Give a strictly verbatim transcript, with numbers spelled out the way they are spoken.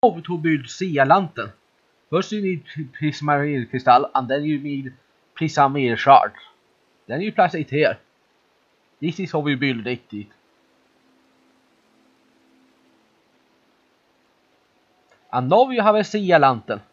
Now to build Sia lantern. First you need prismarine crystal and then you need prismarine shard. Then you place it here. This is how we build it. And now you have a Sia lantern.